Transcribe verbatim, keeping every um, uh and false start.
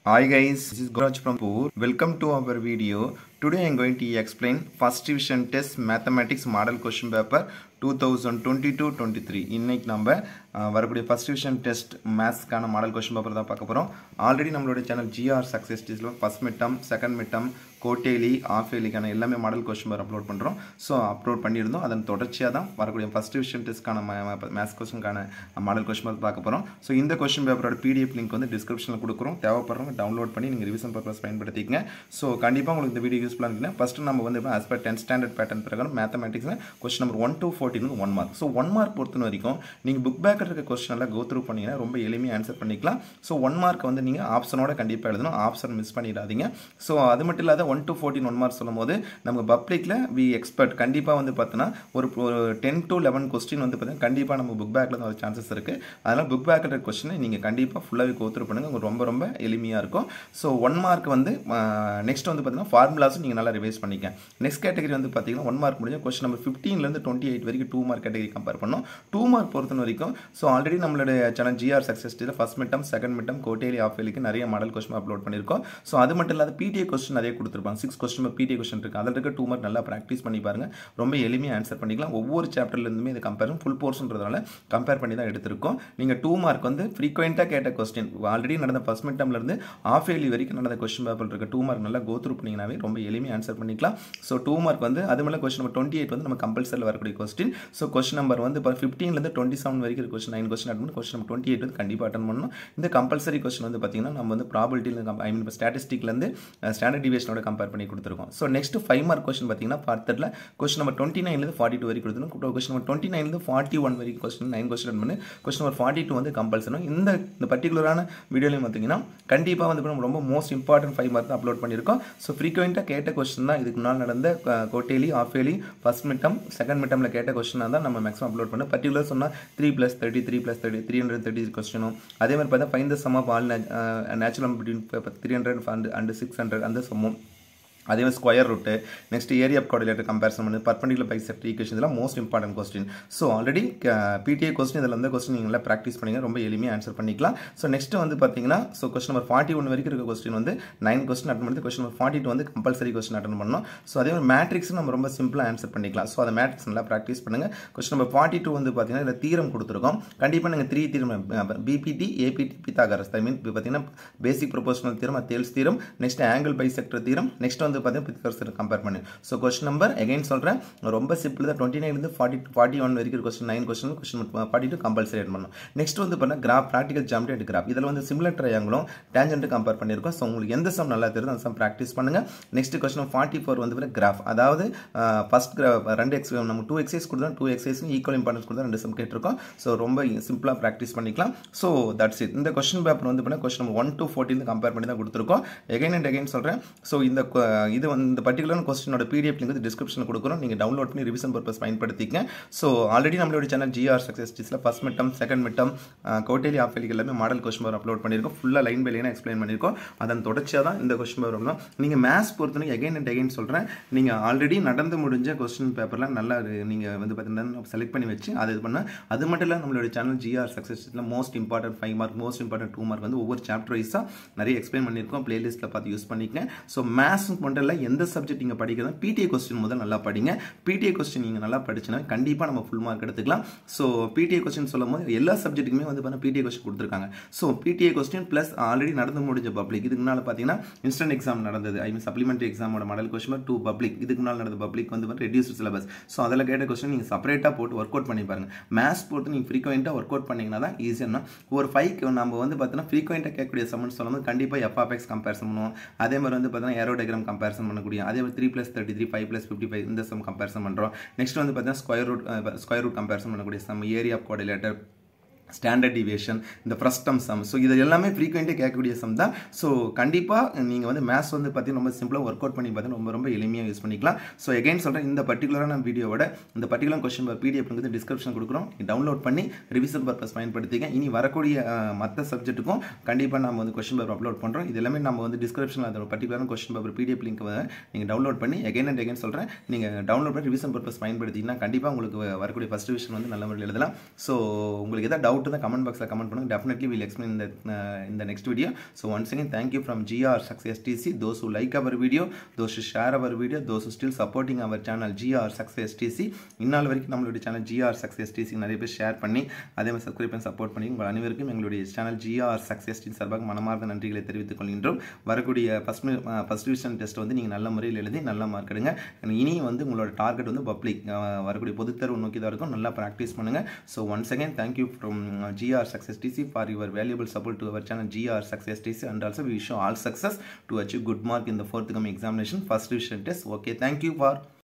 Hi guys, this is Goraj from Pur. Welcome to our video. Today I am going to explain first division test mathematics model question paper twenty twenty-two twenty-three. இன்னைக்கு நம்ம வரக்கூடிய first division test மேத்ஸ்க்கான model question paper தான் பார்க்க போறோம். Already நம்மளோட channel GR success டெஸ்ட்ல first midterm, second midterm, quarterly, half இயர்லிக்கான எல்லாமே மாடல் கொஸ்டின் பேப்பர் அப்லோட் பண்றோம். சோ அப்லோட் பண்ணியிருந்தோம். அதன் தொடர்ச்சியா தான் வரக்கூடிய ஃபர்ஸ்ட் டிவிஷன் டெஸ்ட்க்கான மேத்ஸ் கொஸ்டின்கான மாடல் கொஸ்டின் பேப்பர் பார்க்க போறோம். சோ இந்த கொஸ்டின் பேப்பரோட பிடிஎஃப் லிங்க் வந்து டிஸ்கிரிப்ஷன்ல கொடுக்குறோம். தேவைப்படுறவங்க டவுன்லோட் பண்ணி நீங்க ரிவிஷன் பர்பஸ் பயன்படுத்திக்கங்க. சோ கண்டிப்பா உங்களுக்கு இந்த வீடியோ யூஸ்ஃபுல்லா இருக்குன்னா ஃபர்ஸ்ட் நம்ம வந்து as per tenth standard pattern பிரகாரம் மேத்தமேட்டிக்ஸ்ல question number one to fourteen க்கு one mark. So one mark பொறுத்த வரைக்கும் நீங்க புக் பேக்ல இருக்க क्वेश्चन எல்லாம் go through பண்ணீங்கன்னா ரொம்ப எளிமையா ஆன்சர் பண்ணிக்கலாம். சோ one mark வந்து நீங்க ஆப்ஷனோட கண்டிப்பா எழுதணும். ஆப்ஷன் மிஸ் பண்ணிடாதீங்க. சோ அது மட்டும் இல்லாத one to fourteen one mark சொல்லும்போது நம்ம பப்ளிக்ல we expect கண்டிப்பா வந்து பார்த்தனா ஒரு ten to eleven क्वेश्चन வந்து பார்த்தா கண்டிப்பா நம்ம புக் பேக்ல தான் ஒரு சான்சஸ் இருக்கு. அதனால புக் பேக்ல இருக்க क्वेश्चन நீங்க கண்டிப்பா ஃபுல்லாவே go through பண்ணுங்க. ரொம்ப ரொம்ப எளிமையா இருக்கும். சோ one mark வந்து நெக்ஸ்ட் வந்து பார்த்தா ஃபார்முலாஸ் நீங்க நல்லா ரிவைஸ் பண்ணிக்க. நெக்ஸ்ட் கேட்டகரி வந்து பாத்தீங்கன்னா one mark முடிஞ்ச क्वेश्चन நம்பர் fifteen ல இருந்து twenty-eight வரைக்கும் two mark கேட்டகரி கம்பேர் பண்ணோம். two mark பொறுத்த வரைக்கும் சோ ஆல்ரெடி நம்மளோட சேனல் ஜிஆர் சக்சஸ் டெஸ்ட்ல first midterm, second midterm, quarterly, half இயர்லிக்கு நிறைய மாடல் क्वेश्चन அப்லோட் பண்ணிருக்கோம். சோ அது மட்டும் இல்லாத பிடிஏ क्वेश्चन நிறைய கொடுத்திருப்பாங்க. six क्वेश्चन பிடிஏ क्वेश्चन இருக்கு. அதல இருக்க two mark நல்லா பிராக்டீஸ் பண்ணி பாருங்க. ரொம்ப எளிமையா ஆன்சர் பண்ணிக்கலாம். ஒவ்வொரு சாப்டர்ல இருந்துமே இது கம்பேரிசன் ஃபுல் போர்ஷன்றதால கம்பேர் பண்ணி தான் எடுத்துறோம். நீங்க two mark வந்து ஃப்ரீக்வென்ட்டா கேட்ட क्वेश्चन ஆல்ரெடி நடந்த ஃபர்ஸ்ட் மிட்டம்ல இருந்து ஆஃப் இயர்லி வரைக்கும் நடந்த क्वेश्चन பேப்பர்ல இருக்க two mark நல்லா கோ த்ரூ பண்ணீங்கனாவே ரொம்ப எளிமையா ஆன்சர் பண்ணிக்கலாம். சோ two mark வந்து அதுமேல क्वेश्चन நம்பர் twenty-eight வந்து நம்ம கம்பல்சரில வரக்கூடிய क्वेश्चन. சோ क्वेश्चन நம்பர் வந்து fifteen ல இருந்து twenty-seven வரைக்கும் இருக்க क्वेश्चन nine क्वेश्चन அட்டெண்ட் பண்ணி क्वेश्चन நம்பர் twenty-eight வந்து கண்டிப்பா அட்டெண்ட் பண்ணனும். இந்த கம்பல்சரி क्वेश्चन வந்து பாத்தீங்கன்னா நம்ம வந்து ப்ராபபிலிட்டில ஐ மீன் ஸ்டாட்டிஸ்டிக்ல இருந்து ஸ்டாண்டர்ட் டிவியேஷனோட கம்பேர் பண்ணி கொடுத்திருக்கோம். So next five mark question பாத்தீங்கன்னா பார்ட்டர்ல क्वेश्चन நம்பர் twenty-nine ல இருந்து forty-two வரைக்கும் கொடுத்திருக்கோம். क्वेश्चन நம்பர் twenty-nine ல இருந்து forty-one வரைக்கும் क्वेश्चन nine क्वेश्चन அட்டெண்ட் பண்ணி क्वेश्चन நம்பர் forty-two வந்து கம்பல்சரி. இந்த இந்த பர்టిక్యులரான வீடியோலயும் பாத்தீங்கன்னா கண்டிப்பா வந்து நம்ம ரொம்ப most important five mark upload பண்ணிருக்கோம். சோ ஃப்ரீக்வென்ட்டா கேட்ட क्वेश्चन தான் இதுக்கு முன்னால நடந்த quarterly, half yearly, first midterm, second மிட்டம்ல கேட்ட क्वेश्चन தான் நம்ம மேக்ஸிமம் அப்லோட் பண்ணோம். பர்టిక్యులர் சொன்னா three plus thirty, three plus thirty, three hundred thirty question. அதே மாதிரி பார்த்தா find the sum of all natural number between three hundred and six hundred அந்த சம்மும் அதே மாதிரி square root, next area of coordinate comparison பண்ணி perpendicular bisector equation இதெல்லாம் most important question. So already PTA question இதெல்லாம் அந்த क्वेश्चन நீங்க எல்லாம் பிராக்டீஸ் பண்ணீங்க ரொம்ப எளிமையா ஆன்சர் பண்ணிக்கலாம். சோ நெக்ஸ்ட் வந்து பாத்தீங்கன்னா சோ क्वेश्चन நம்பர் forty-one வரைக்கும் இருக்க क्वेश्चन வந்து nine क्वेश्चन அட்டெண்ட் பண்ணி क्वेश्चन நம்பர் forty-two வந்து கம்பல்சரி क्वेश्चन அட்டெண்ட் பண்ணனும். சோ அதே மாதிரி மேட்ரிக்ஸ் நம்ம ரொம்ப சிம்பிளா ஆன்சர் பண்ணிக்கலாம். சோ அந்த மேட்ரிக்ஸ் நல்லா பிராக்டீஸ் பண்ணுங்க. क्वेश्चन நம்பர் forty-two வந்து பாத்தீங்கன்னா இதுல தியரம் கொடுத்திருக்கோம். கண்டிப்பா நீங்க three theorem BPT, ABT, Pythagoras I mean பாத்தீங்கன்னா basic proportional theorem, Thales theorem, next angle bisector theorem, next வந்து பாத்தீங்கன்னா பித்தாகரஸ் கம்பேர் பண்ணு. சோ क्वेश्चन நம்பர் அகைன் சொல்றேன் ரொம்ப சிம்பிள் தான். twenty-nine ல இருந்து forty forty-one வரைக்கும் question nine question question forty-two compulsory at பண்ணனும். நெக்ஸ்ட் வந்து பண்ண graph practical geometry and graph இதெல்லாம் வந்து சிமிலர் ட்ரையாங்கிளும் டான்ஜென்ட் கம்பேர் பண்ணிருக்கோம். சோ உங்களுக்கு எந்த சம் நல்லா தெரியுதோ அந்த சம் பிராக்டீஸ் பண்ணுங்க. நெக்ஸ்ட் क्वेश्चन forty-four வந்து கிராஃப் அதாவது ஃபர்ஸ்ட் கிராஃப் ரெண்டு எக்ஸ் நம்ம two எக்ஸைஸ் கொடுத்தா two எக்ஸைஸ் ஈக்குவல் இம்பார்ட்டன்ஸ் கொடுத்தா ரெண்டு சம் கேட்டிருக்கோம். சோ ரொம்ப சிம்பிளா பிராக்டீஸ் பண்ணிக்கலாம். So that's it. இந்த क्वेश्चन பேப்பர் வந்து பண்ண question number one to fourteen compare பண்ணி தான் கொடுத்திருக்கோம். அகைன் அண்ட் அகைன் சொல்றேன். சோ இந்த இது வந்து இந்த பர்టిక్యులர் क्वेश्चनோட பிடிஎஃப் லிங்க் வந்து டிஸ்கிரிப்ஷன்ல கொடுக்குறோம். நீங்க டவுன்லோட் பண்ணி ரிவிஷன் பர்பஸ் பயன்படுத்திக்கங்க. சோ ஆல்ரெடி நம்மளோட சேனல் ஜிஆர் சக்சஸ் டெஸ்ட்ல first midterm, second midterm, quarterly, half yearly எல்லாமே மாடல் क्वेश्चन பேப்பர் அப்லோட் பண்ணிருக்கோம். ஃபுல்லா லைன் பை லைனா எக்ஸ்பிளைன் பண்ணிருக்கோம். அதன் தொடர்ச்சியா தான் இந்த क्वेश्चन பேப்பர் வரணும். நீங்க மேத்ஸ் பொறுத்தவரைக்கும் அகைன் அண்ட் அகைன் சொல்றேன். நீங்க ஆல்ரெடி நடந்து முடிஞ்ச क्वेश्चन பேப்பர்ல நல்லா நீங்க வந்து பாத்தீங்கன்னா செலக்ட் பண்ணி வச்சு அது இது பண்ண. அது மட்டும் இல்ல நம்மளோட சேனல் ஜிஆர் சக்சஸ் டெஸ்ட்ல most important five mark, most important two mark வந்து ஒவ்வொரு சாப்டர் வைஸா நிறைய எக்ஸ்பிளைன் பண்ணிருக்கோம். பிளேலிஸ்ட்ல பார்த்து யூஸ் பண்ணிக்கங்க. சோ மேத்ஸ் மட்டும் இல்ல எந்த சப்ஜெக்ட் நீங்க படிக்கிறதா பிடிஏ क्वेश्चन முதல்ல நல்லா படிங்க. பிடிஏ क्वेश्चन நீங்க நல்லா படிச்சீனா கண்டிப்பா நம்ம ஃபுல் மார்க் எடுத்துக்கலாம். சோ பிடிஏ क्वेश्चन சொல்லும்போது எல்லா சப்ஜெக்ட்டுக்குமே வந்து பண்ண பிடிஏ क्वेश्चन கொடுத்திருக்காங்க. So PTA question plus already நடந்து முடிஞ்ச பப்ளிக் இதுக்கு முன்னால பாத்தீங்கன்னா இன்ஸ்டன்ட் எக்ஸாம் நடந்தது ஐ மீன் சப்ளிமெண்டரி எக்ஸாமோட மாடல் क्वेश्चन two பப்ளிக் இதுக்கு முன்னால நடந்த பப்ளிக் வந்து ரெடியூஸ்ட் சிலபஸ். சோ அதல கேட்ட क्वेश्चन நீங்க செப்பரேட்டா போட்டு வொர்க் அவுட் பண்ணி பாருங்க. மேத்ஸ் போட்டு நீங்க ஃப்ரீக்வென்ட்டா வொர்க் அவுட் பண்ணீங்கனா தான் ஈஸியா ஒரு five நம்ம வந்து பார்த்தா ஃப்ரீக்வென்ட்டா கேட்கக்கூடிய சம்ஸ் சொல்லும்போது கண்டிப்பா f of x கம்பேரிசன் பண்ணுவோம். அதே மாதிரி வந்து பார்த்தா ஏரோ டயகிராம் கம்பேரிசன் பண்ணக்கூடிய அதே மாதிரி three plus thirty-three, five plus fifty-five இந்த சம் கம்பேரிசன் பண்றோம். நெக்ஸ்ட் வந்து பார்த்தா square root square root comparison பண்ணக்கூடிய sum, area of coordinator, standard deviation, இந்த ஃப்ரஸ்டம் சம். ஸோ இது எல்லாமே ஃப்ரீக்வென்ட்டா கேட்கக்கூடிய சம் தான். ஸோ கண்டிப்பா நீங்க வந்து மேத்ஸ் வந்து பார்த்தீங்கன்னா ரொம்ப சிம்பிளா ஒர்க் அவுட் பண்ணி பார்த்தீங்கன்னா ரொம்ப ரொம்ப எளிமையாக யூஸ் பண்ணிக்கலாம். ஸோ அகைன் சொல்றேன் இந்த பர்டிகுலரான வீடியோவோட இந்த பர்டிகுலர் கொஸ்டின் பிடிஎஃப் வந்து டிஸ்கிரிப்ஷன் கொடுக்குறோம். டவுன்லோட் பண்ணி ரிவிஷன் பர்பஸ் பயன்படுத்திக்க. இனி வரக்கூடிய மற்ற சப்ஜெக்ட்டுக்கும் கண்டிப்பா நம்ம வந்து கொஸ்டின் பேப்பர் அப்லோட் பண்றோம். இது எல்லாமே நம்ம வந்து டிஸ்கிரிப்ஷன்ல அந்த பர்டிகுலரான கொஸ்டின் பேப்பர் பிடிஎஃப் லிங்க் நீங்க டவுன்லோட் பண்ணி அகைன் அண்ட் அகைன் சொல்றேன் நீங்க டவுன்லோட் பண்ணி ரிவிஷன் பர்பஸ் பயன்படுத்தினா கண்டிப்பா உங்களுக்கு வரக்கூடிய ஃபர்ஸ்ட் டிவிஷன் வந்து நல்ல முறையில் எழுதலாம். ஸோ உங்களுக்கு ஏதாவது டவுட் தான் கமெண்ட் பாக்ஸில் கமெண்ட் பண்ணுங்கள். டெஃபினெட்லி வில் எக்ஸ்பிளைன் இந்த இந்த next video. So once again thank you from GR success STC. Those who like our video, those who share our video, those who still supporting our channel GR success STC. இந்நாள் வரைக்கும் நம்மளுடைய channel GR success STC நிறைய பேர் share பண்ணி அதே மாதிரி subscribe பண்ணி support பண்ணி உங்கள் அனைவருக்கும் எங்களுடைய சேனல் ஜிஆர் சக்ஸஸ் எஸ்டிசி சார்பாக மனமார்ந்த நன்றிகளை தெரிவித்துக் கொள்கின்றோம். வரக்கூடிய ஃபஸ்ட் ஃபஸ்ட் டிவிஷன் டெஸ்ட் வந்து நீங்கள் நல்ல முறையில் எழுதி நல்ல மார்க் எடுங்க. இனி வந்து உங்களோட டார்கெட் வந்து பப்ளிக் வரக்கூடிய பொதுத்தேர்வு நோக்கி தான் இருக்கும். நல்லா ப்ராக்டிஸ் பண்ணுங்கள். So once again thank you from GR success STC for your valuable support to our channel G R Success T C, and also we wish you all success to achieve good mark in the forthcoming examination first division test. Okay, thank you for